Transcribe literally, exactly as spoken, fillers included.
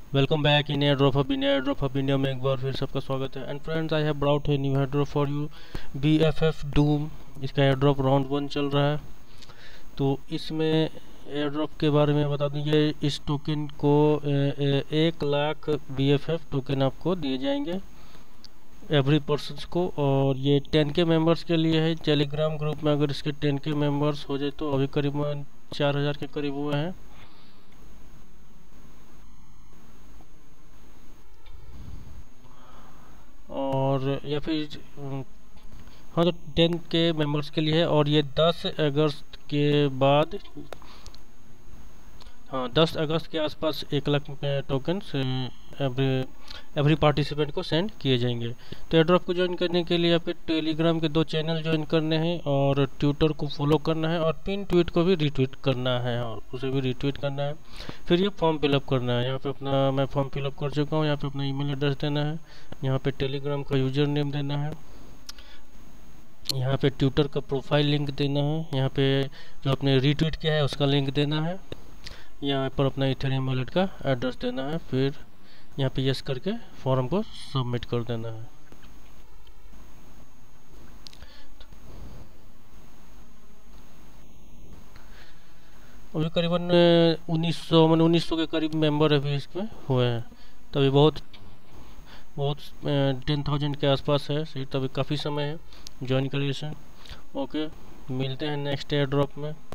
Welcome back in air drop hub in air drop hub India में एक बार फिर सबका स्वागत है। And friends, I have brought a new air drop for you, B F F doom. इसका air drop round one चल रहा है। तो इसमें एयर ड्रॉप के बारे में बता दूं, ये इस टोकन को ए, ए, एक lakh B F F token आपको दिए जाएंगे एवरी पर्सन को। और ये टेन के मेंबर्स के लिए है। टेलीग्राम ग्रुप में अगर इसके टेन के मेंबर्स हो जाए तो अभी करीबन चार हज़ार के करीब हुए हैं। और या फिर हाँ, तो टेन के मेंबर्स के लिए है। और ये दस अगस्त के बाद, हाँ दस अगस्त के आसपास एक lakh token every every participant को सेंड किए जाएंगे। तो एयरड्रॉप को ज्वाइन करने के लिए आपके टेलीग्राम के दो चैनल ज्वाइन करने हैं और ट्विटर को फॉलो करना है और पिन ट्वीट को भी रिट्वीट करना है और उसे भी रिट्वीट करना है। फिर ये फॉर्म फिलअप करना है। यहाँ पे अपना मैं फॉर्म फिलअप कर चुका हूँ। यहाँ पे अपना ईमेल एड्रेस देना है, यहाँ पे टेलीग्राम का यूजर नेम देना है, यहाँ पे ट्विटर का प्रोफाइल लिंक देना है, यहाँ पे जो आपने रीट्वीट किया है उसका लिंक देना है, यहाँ पर अपना इथेरियम वॉलेट का एड्रेस देना है। फिर यहाँ पे यस करके फॉर्म को सबमिट कर देना है। अभी करीबन उन्नीस सौ मैंने उन्नीस सौ के करीब मेंबर अभी इसमें हुए हैं। तभी बहुत बहुत टेन थाउजेंड के आसपास है सही। तभी काफ़ी समय है, ज्वाइन करिए इसे। ओके, मिलते हैं नेक्स्ट एयर ड्रॉप में।